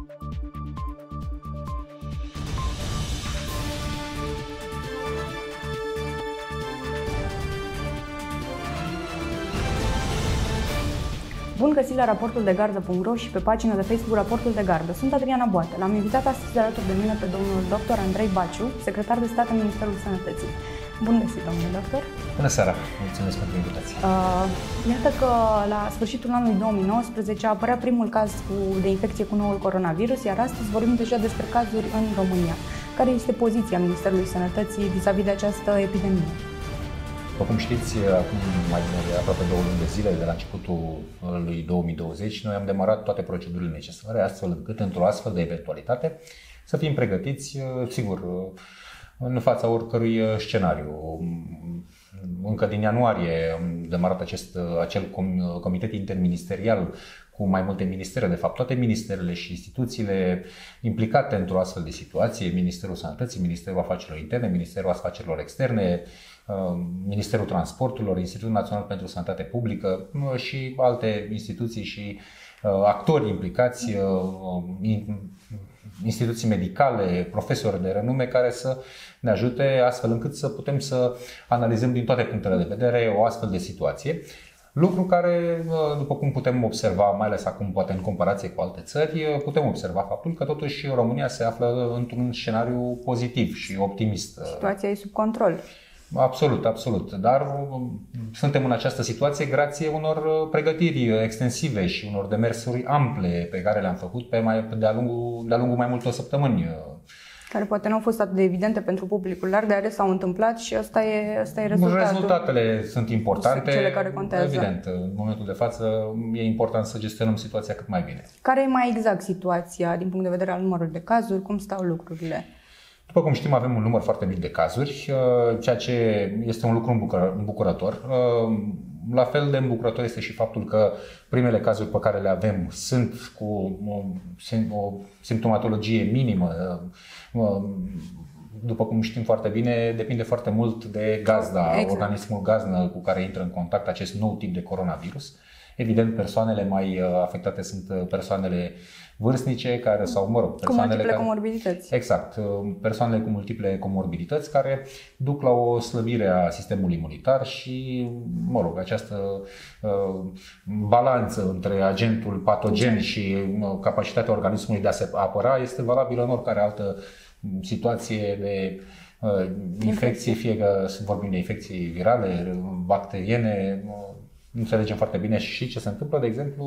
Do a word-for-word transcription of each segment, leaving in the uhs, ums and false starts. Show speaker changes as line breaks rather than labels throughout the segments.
Bun găsit la raportul de gardă punct ro și pe pagina de Facebook Raportul de Gardă. Sunt Adriana Boată. L-am invitat astăzi alături de mine pe domnul doctor Andrei Baciu, secretar de stat în Ministerul Sănătății. Bun găsit, domnule doctor!
Bună seara! Mulțumesc pentru invitație!
Uh, iată că la sfârșitul anului două mii nouăsprezece a apărea primul caz cu, de infecție cu noul coronavirus, iar astăzi vorbim deja despre cazuri în România. Care este poziția Ministerului Sănătății vis-a-vis de această epidemie?
După cum știți, acum mai bine de aproape două luni de zile, de la începutul lui două mii douăzeci, noi am demarat toate procedurile necesare, astfel încât, într-o astfel de eventualitate, să fim pregătiți, sigur, în fața oricărui scenariu. Încă din ianuarie am demarat acest, acel comitet interministerial cu mai multe ministere, de fapt toate ministerele și instituțiile implicate într-o astfel de situație, Ministerul Sănătății, Ministerul Afacerilor Interne, Ministerul Afacerilor Externe, Ministerul Transporturilor, Institutul Național pentru Sănătate Publică și alte instituții și actori implicați, instituții medicale, profesori de renume care să ne ajute astfel încât să putem să analizăm din toate punctele de vedere o astfel de situație. Lucru care, după cum putem observa, mai ales acum poate în comparație cu alte țări, putem observa faptul că totuși România se află într-un scenariu pozitiv și optimist.
Situația e sub control.
Absolut, absolut. Dar suntem în această situație grație unor pregătiri extensive și unor demersuri ample pe care le-am făcut pe mai, de-a lungul, de-a lungul mai multor săptămâni.
Care poate nu au fost atât de evidente pentru publicul larg, dar s-au întâmplat și ăsta e, ăsta e rezultatul.
Rezultatele sunt importante.
Cele care contează.
Evident, în momentul de față e important să gestionăm situația cât mai bine.
Care e mai exact situația din punct de vedere al numărului de cazuri? Cum stau lucrurile?
După cum știm, avem un număr foarte mic de cazuri, ceea ce este un lucru îmbucurător. La fel de îmbucurător este și faptul că primele cazuri pe care le avem sunt cu o simptomatologie minimă. După cum știm foarte bine, depinde foarte mult de gazda, exact. organismul gazdă cu care intră în contact acest nou tip de coronavirus. Evident, persoanele mai afectate sunt persoanele vârstnice care sau, mă rog, persoanele
cu multiple
care,
comorbidități.
Exact, persoanele cu multiple comorbidități care duc la o slăbire a sistemului imunitar și, mă rog, această uh, balanță între agentul patogen și uh, capacitatea organismului de a se apăra este valabilă în oricare altă situație de uh, infecție, fie că vorbim de infecții virale, bacteriene. Uh, Înțelegem foarte bine și ce se întâmplă, de exemplu,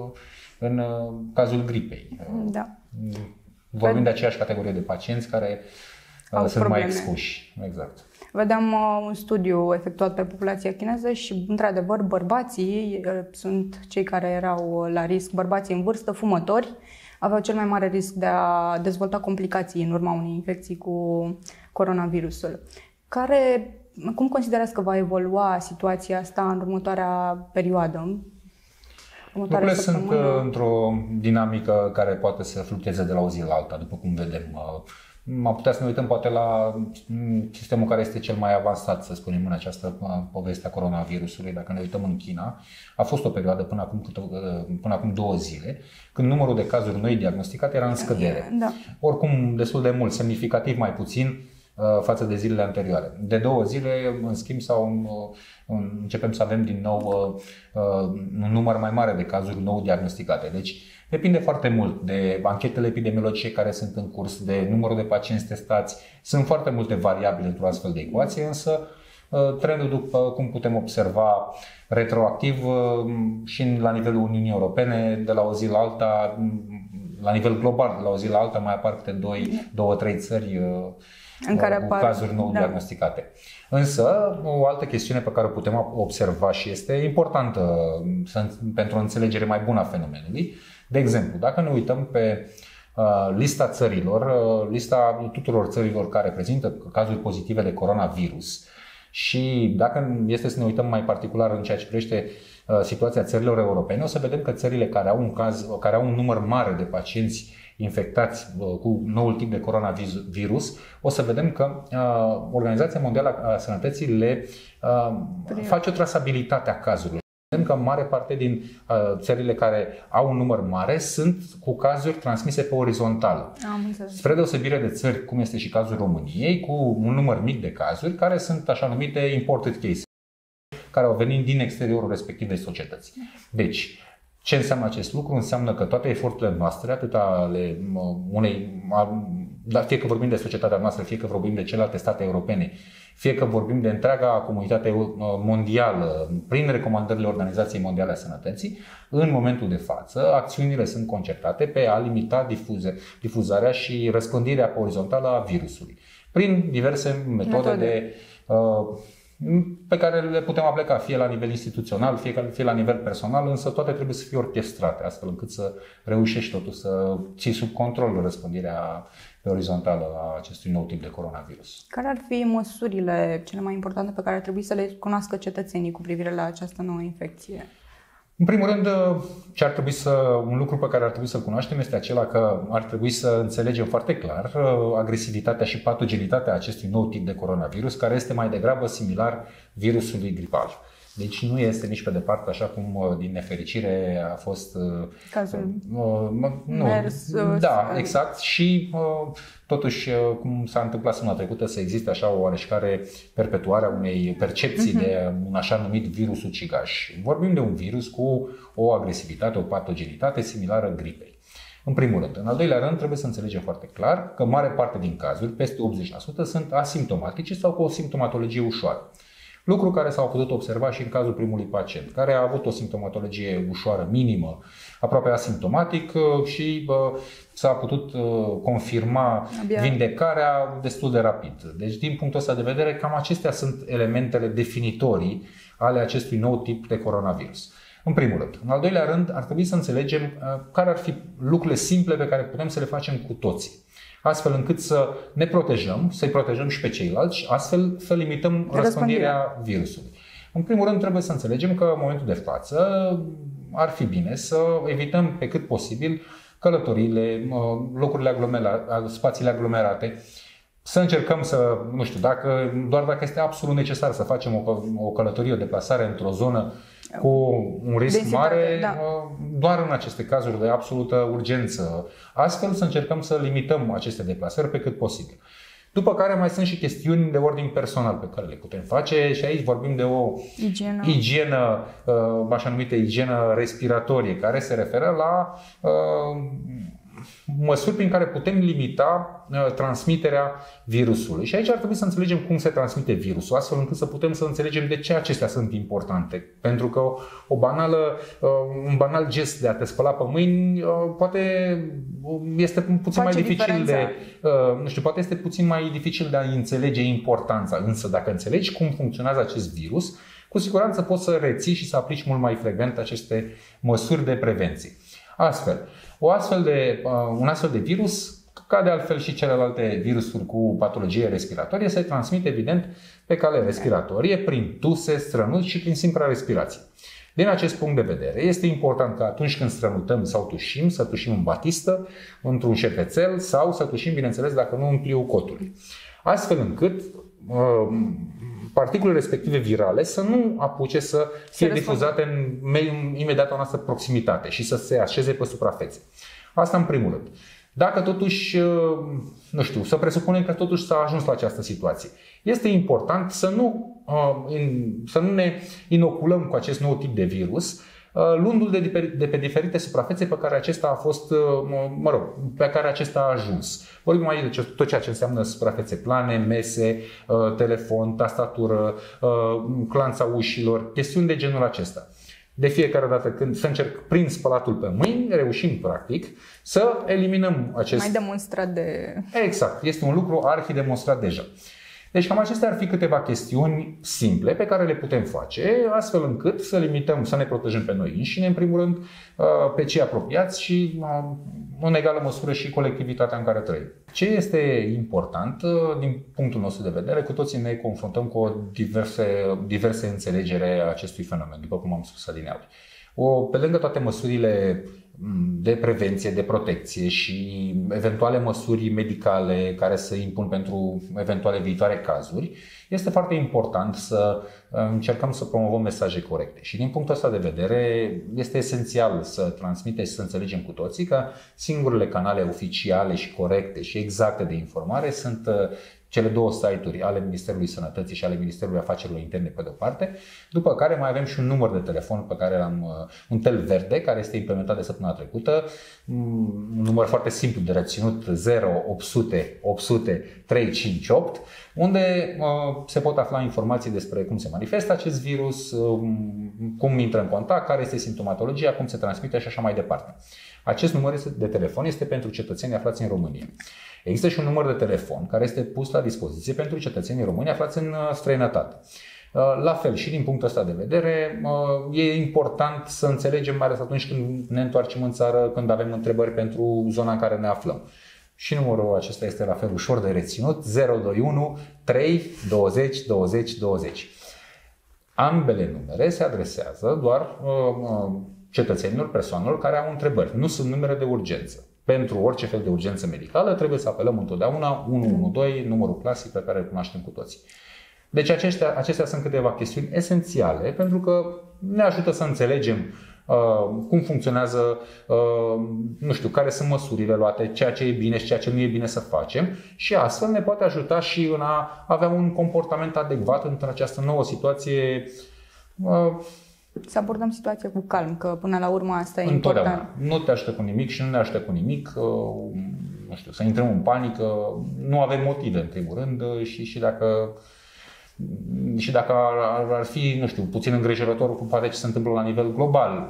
în cazul gripei.
Da.
Vorbim de aceeași categorie de pacienți care Au sunt probleme. mai expuși. Exact.
Vedeam uh, un studiu efectuat pe populația chineză și, într-adevăr, bărbații uh, sunt cei care erau la risc, bărbații în vârstă, fumători, aveau cel mai mare risc de a dezvolta complicații în urma unei infecții cu coronavirusul. Care Cum considerați că va evolua situația asta în următoarea perioadă?
Lucrurile sunt într-o dinamică care poate să fluctueze de la o zi la alta, după cum vedem. Am putea să ne uităm poate la sistemul care este cel mai avansat, să spunem, în această poveste a coronavirusului. Dacă ne uităm în China, a fost o perioadă până acum, până acum două zile, când numărul de cazuri noi diagnosticate era în scădere. Da. Oricum, destul de mult, semnificativ mai puțin față de zilele anterioare. De două zile, în schimb, sau începem să avem din nou un număr mai mare de cazuri nou diagnosticate. Deci depinde foarte mult de anchetele epidemiologice care sunt în curs, de numărul de pacienți testați. Sunt foarte multe variabile într-o astfel de ecuație, însă trendul, după cum putem observa retroactiv și la nivelul Uniunii Europene, de la o zi la alta, la nivel global, de la o zi la alta mai apar câte două, trei țări în care cu apar, cazuri nou da. diagnosticate. Însă, o altă chestiune pe care o putem observa și este importantă pentru o înțelegere mai bună a fenomenului, de exemplu, dacă ne uităm pe uh, lista țărilor, uh, lista tuturor țărilor care prezintă cazuri pozitive de coronavirus și dacă este să ne uităm mai particular în ceea ce privește uh, situația țărilor europene, o să vedem că țările care au un, caz, care au un număr mare de pacienți infectați cu noul tip de coronavirus, o să vedem că uh, Organizația Mondială a Sănătății le uh, face o trasabilitate a cazurilor. că mare parte din uh, țările care au un număr mare sunt cu cazuri transmise pe orizontală. Spre deosebire de țări, cum este și cazul României, cu un număr mic de cazuri, care sunt așa numite imported cases, care au venit din exteriorul respectivei societăți. Deci, ce înseamnă acest lucru? Înseamnă că toate eforturile noastre, atât ale unei, fie că vorbim de societatea noastră, fie că vorbim de celelalte state europene, fie că vorbim de întreaga comunitate mondială, prin recomandările Organizației Mondiale a Sănătății, în momentul de față, acțiunile sunt concertate pe a limita difuze, difuzarea și răspândirea pe orizontală a virusului, prin diverse metode, metode. de uh, pe care le putem aplica fie la nivel instituțional, fie, fie la nivel personal, însă toate trebuie să fie orchestrate, astfel încât să reușești totuși să ții sub control răspândirea pe orizontală a acestui nou tip de coronavirus.
Care ar fi măsurile cele mai importante pe care ar trebui să le cunoască cetățenii cu privire la această nouă infecție?
În primul rând, ce ar trebui să, un lucru pe care ar trebui să-l cunoaștem este acela că ar trebui să înțelegem foarte clar agresivitatea și patogenitatea acestui nou tip de coronavirus, care este mai degrabă similar virusului gripal. Deci nu este nici pe departe așa cum din nefericire a fost
cazul
uh, nu, mers, da, exact, și uh, totuși cum s-a întâmplat săptămâna trecută să existe așa o oareșcare perpetuare a unei percepții uh-huh. de un așa numit virus ucigaș. Vorbim de un virus cu o agresivitate, o patogenitate similară gripei. În primul rând. În al doilea rând, trebuie să înțelegem foarte clar că mare parte din cazuri, peste optzeci la sută, sunt asimptomatice sau cu o simptomatologie ușoară. Lucru care s-a putut observa și în cazul primului pacient, care a avut o simptomatologie ușoară, minimă, aproape asimptomatic și bă, s-a putut uh, confirma Abia. vindecarea destul de rapid. Deci, din punctul ăsta de vedere, cam acestea sunt elementele definitorii ale acestui nou tip de coronavirus. În primul rând. În al doilea rând, ar trebui să înțelegem uh, care ar fi lucrurile simple pe care putem să le facem cu toții, astfel încât să ne protejăm, să-i protejăm și pe ceilalți și astfel să limităm răspândirea virusului. În primul rând, trebuie să înțelegem că în momentul de față ar fi bine să evităm pe cât posibil călătoriile, locurile aglomerate, spațiile aglomerate, să încercăm să, nu știu, dacă, doar dacă este absolut necesar să facem o, o călătorie, o deplasare într-o zonă cu un risc Densitate, mare, da. doar în aceste cazuri de absolută urgență. Astfel să încercăm să limităm aceste deplasări pe cât posibil. După care mai sunt și chestiuni de ordin personal pe care le putem face și aici vorbim de o igienă, igienă așa numită igienă respiratorie, care se referă la măsuri prin care putem limita uh, transmiterea virusului. Și aici ar trebui să înțelegem cum se transmite virusul, astfel încât să putem să înțelegem de ce acestea sunt importante. Pentru că o, o banală, uh, un banal gest de a te spăla pe mâini uh, poate este puțin Face mai dificil diferența. de, uh, nu știu, poate este puțin mai dificil de a înțelege importanța. Însă dacă înțelegi cum funcționează acest virus, cu siguranță poți să reții și să aplici mult mai frecvent aceste măsuri de prevenție. Astfel, o astfel de, uh, un astfel de virus, ca de altfel și celelalte virusuri cu patologie respiratorie, se transmite evident pe cale respiratorie, prin tuse, strănuți și prin simpla respirație. Din acest punct de vedere, este important că atunci când strănutăm sau tușim, să tușim în batistă, într-un șervețel sau să tușim, bineînțeles, dacă nu în pliul cotului. Astfel încât uh, particulele respective virale să nu apuce să fie difuzate în imediata noastră proximitate și să se așeze pe suprafețe. Asta în primul rând. Dacă totuși, nu știu, să presupunem că totuși s-a ajuns la această situație, este important să nu, să nu ne inoculăm cu acest nou tip de virus, luându-l de pe diferite suprafețe pe care acesta a fost, mă rog, pe care acesta a ajuns. Vorbim aici de tot ceea ce înseamnă suprafețe plane, mese, telefon, tastatură, clanța ușilor, chestiuni de genul acesta. De fiecare dată când să încerc prin spălatul pe mâini, reușim practic să eliminăm acest...
Mai demonstrat de...
Exact, este un lucru arhidemonstrat deja. Deci cam acestea ar fi câteva chestiuni simple pe care le putem face, astfel încât să limităm, să ne protejăm pe noi înșine, în primul rând, pe cei apropiați și, în egală măsură, și colectivitatea în care trăim. Ce este important, din punctul nostru de vedere, cu toții ne confruntăm cu o diverse, diverse înțelegere a acestui fenomen, după cum am spus adineauri. O, pe lângă toate măsurile de prevenție, de protecție și eventuale măsuri medicale care se impun pentru eventuale viitoare cazuri, este foarte important să încercăm să promovăm mesaje corecte. Și din punctul ăsta de vedere este esențial să transmitem și să înțelegem cu toții că singurele canale oficiale și corecte și exacte de informare sunt cele două site-uri ale Ministerului Sănătății și ale Ministerului Afacerilor Interne pe de-o parte, după care mai avem și un număr de telefon pe care am, un tel verde, care este implementat de săptămâna trecută, un număr foarte simplu de reținut, zero opt sute opt sute trei cinci opt, unde uh, se pot afla informații despre cum se manifestă acest virus, uh, cum intră în contact, care este simptomatologia, cum se transmite și așa mai departe. Acest număr de telefon este pentru cetățenii aflați în România. Există și un număr de telefon care este pus la dispoziție pentru cetățenii români aflați în străinătate. La fel, și din punctul ăsta de vedere, e important să înțelegem, mai ales atunci când ne întoarcem în țară, când avem întrebări pentru zona în care ne aflăm. Și numărul acesta este la fel ușor de reținut, zero doi unu trei douăzeci douăzeci douăzeci. Ambele numere se adresează doar cetățenilor, persoanelor care au întrebări. Nu sunt numere de urgență. Pentru orice fel de urgență medicală trebuie să apelăm întotdeauna unu unu doi, numărul clasic pe care îl cunoaștem cu toții. Deci acestea, acestea sunt câteva chestiuni esențiale pentru că ne ajută să înțelegem uh, cum funcționează, uh, nu știu, care sunt măsurile luate, ceea ce e bine și ceea ce nu e bine să facem și astfel ne poate ajuta și în a avea un comportament adecvat într această nouă situație. Uh,
Să abordăm situația cu calm, că până la urmă asta e
Întotdeauna.
important.
Nu te ajută cu nimic și nu ne ajută cu nimic, nu știu, să intrăm în panică, nu avem motive în primul rând și, și dacă, și dacă ar, ar fi, nu știu, puțin îngrijorător cu poate ce se întâmplă la nivel global,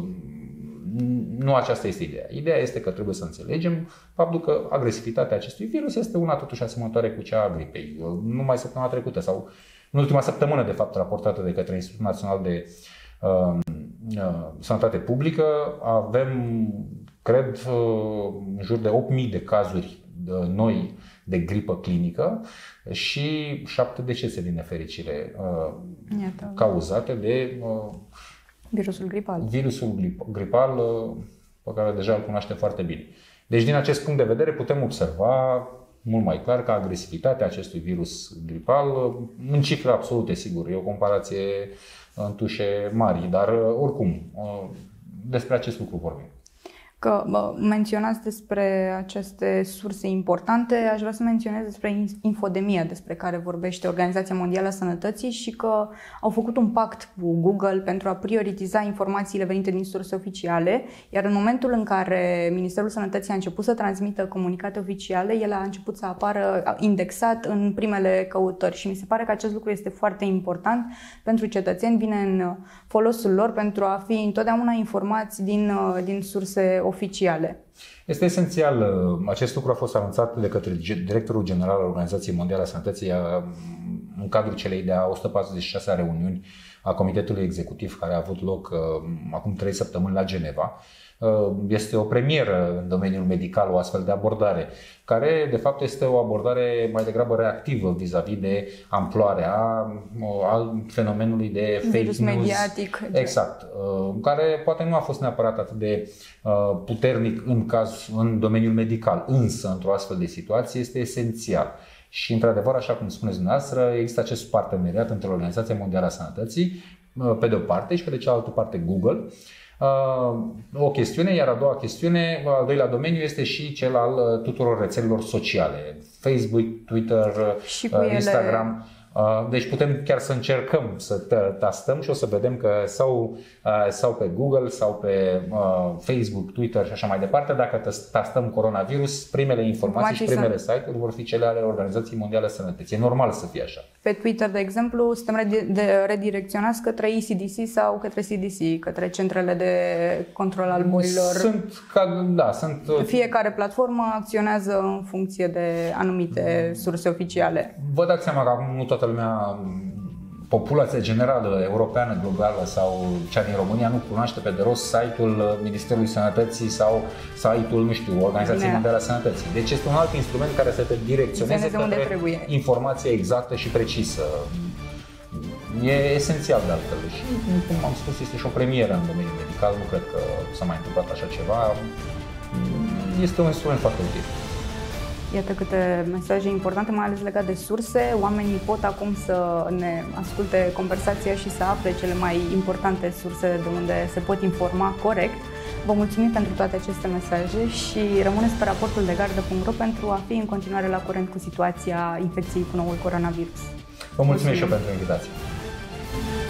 nu aceasta este ideea. Ideea este că trebuie să înțelegem faptul că agresivitatea acestui virus este una totuși asemănătoare cu cea a gripei. Numai săptămâna trecută sau în ultima săptămână, de fapt, raportată de către Institutul Național de uh, uh, Sănătate Publică, avem, cred, uh, în jur de opt mii de cazuri uh, noi de gripă clinică și șapte decese din nefericire uh,
Iată.
cauzate de uh,
Virusul gripal.
Virusul grip, gripal uh, pe care deja îl cunoaștem foarte bine. Deci, din acest punct de vedere, putem observa mult mai clar că agresivitatea acestui virus gripal, în cifre absolute, sigur, e o comparație în tușe mari, dar oricum, despre acest lucru vorbim.
Că bă, menționați despre aceste surse importante, aș vrea să menționez despre infodemia despre care vorbește Organizația Mondială a Sănătății și că au făcut un pact cu Google pentru a prioritiza informațiile venite din surse oficiale, iar în momentul în care Ministerul Sănătății a început să transmită comunicate oficiale, el a început să apară indexat în primele căutări și mi se pare că acest lucru este foarte important pentru cetățeni, vine în folosul lor pentru a fi întotdeauna informați din, din surse oficiale.
Este esențial. Acest lucru a fost anunțat de către directorul general al Organizației Mondiale a Sănătății în cadrul celei de-a o sută patruzeci și șasea reuniuni a Comitetului Executiv care a avut loc acum trei săptămâni la Geneva. Este o premieră în domeniul medical, o astfel de abordare, care de fapt este o abordare mai degrabă reactivă vis-a-vis de amploarea al fenomenului de fake
virus
news
mediatic.
Exact, care poate nu a fost neapărat atât de puternic în caz în domeniul medical, însă într-o astfel de situație este esențial. Și într-adevăr, așa cum spuneți dumneavoastră, există acest parteneriat între Organizația Mondială a Sănătății pe de o parte și pe de cealaltă parte Google. O chestiune, iar a doua chestiune, al doilea domeniu este și cel al tuturor rețelelor sociale, Facebook, Twitter, Instagram. Deci putem chiar să încercăm să tastăm și o să vedem că sau, sau pe Google sau pe Facebook, Twitter și așa mai departe, dacă tastăm coronavirus, primele informații și primele site-uri vor fi cele ale Organizației Mondiale a Sănătății. E normal să fie așa.
Pe Twitter, de exemplu, suntem redirecționați către E C D C sau către C D C, către centrele de control al bolilor.
Sunt, da, sunt...
Fiecare platformă acționează în funcție de anumite surse oficiale.
Vă dați seama că acum nu toată lumea, populația generală, europeană, globală sau cea din România nu cunoaște pe de rost site-ul Ministerului Sănătății sau site-ul, nu știu, Organizației Mondiale a Sănătății. Deci este un alt instrument care să te direcționeze către informația exactă și precisă. E esențial de altfel și, cum am spus, este și o premieră în domeniul medical, nu cred că s-a mai întâmplat așa ceva. Este un instrument foarte util.
Iată câte mesaje importante, mai ales legate de surse. Oamenii pot acum să ne asculte conversația și să afle cele mai importante surse de unde se pot informa corect. Vă mulțumim pentru toate aceste mesaje și rămâneți pe raportul de gardă punct ro pentru a fi în continuare la curent cu situația infecției cu noul coronavirus.
Vă mulțumim, mulțumim și eu pentru invitație.